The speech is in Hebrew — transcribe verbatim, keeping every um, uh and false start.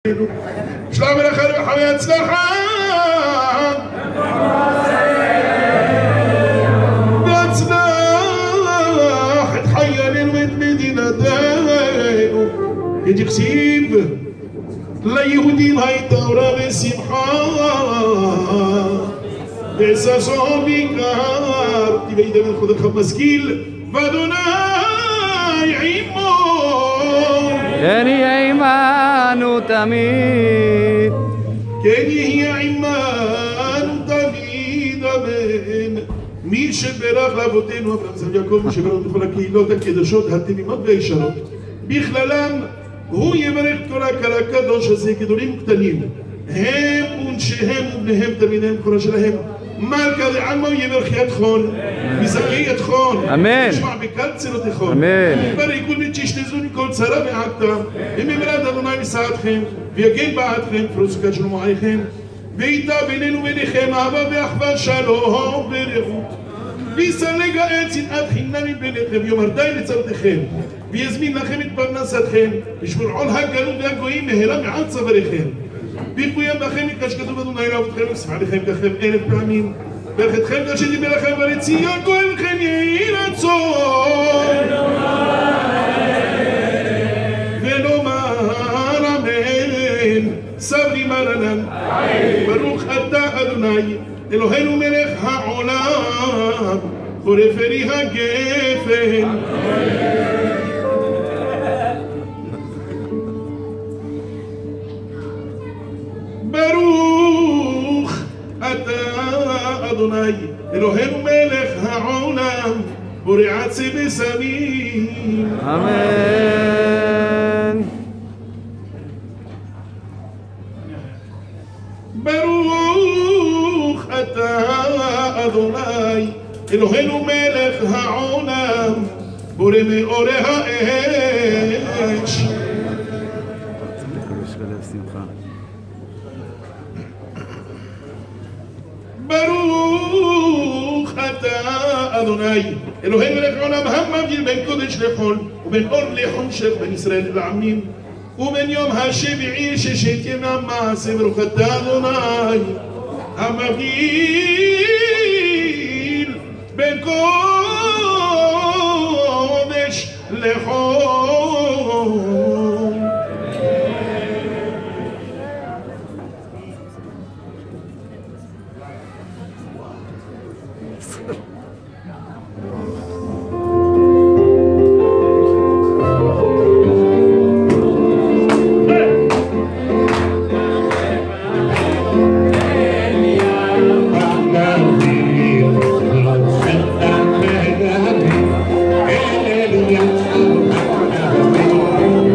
שלום ולכם וחמי הצלחה והצלח את חיילינו ואת מדינתנו כתכתיב ליהודים הייתה אורה ושמחה וששון ויקר תביא דוד חודך משכיל ואדוני עמו כן יהיה עמנו תמיד כן יהיה עמנו תמיד אמן מי שברך לאבותינו אברהם יצחק יעקב משה בנו בכל הקהילות הקדושות התמימות והישרות בכללם הוא יברך כל הקהל הקדוש הזה גדולים וקטנים הם ונשיהם ובניהם תלמידיהם בכורה שלהם מלכה דעלמא יברך ידכון מזכה ידכון אמן ישמע בקל צלותיכון אמן בריגול ותשתזו מכל צרה ועקתה וממרד אדוני מסעדכם ויגן בעדכם פרוסקת שלום עליכם ואיתה בינינו וביניכם אהבה ואחווה שלום ורעות ויסלג העץ שנאת חינם מביניכם יאמר די לצרותיכם ויזמין לכם את פרנסתכם וישמור עול הגלות והגויים מהרה מעל צוואריכם ויקוים לכם את שכתוב אדוני לאבותיכם וישמח עליכם ככם אלף פעמים ברך אתכם כאשר דיבר לכם ולציון גואלכם יהי רצון ונאמר אמן סברי מרנן ברוך אתה אדוני אלוהינו מלך העולם בורא פרי הגפן ברוך אתה אדוני אלוהינו מלך העולם בורא עצי בשמים אמן ברוך אתה אדוני אלוהינו מלך העולם בורא מאורי האש ברוך אתה אדוני אלוהינו מלך העולם המבדיל בין קודש לחול ובין אור לחושך בין ישראל לעמים ובין יום השביעי ששת ימי המעשה ברוך אתה אדוני המבדיל בין קודש לחול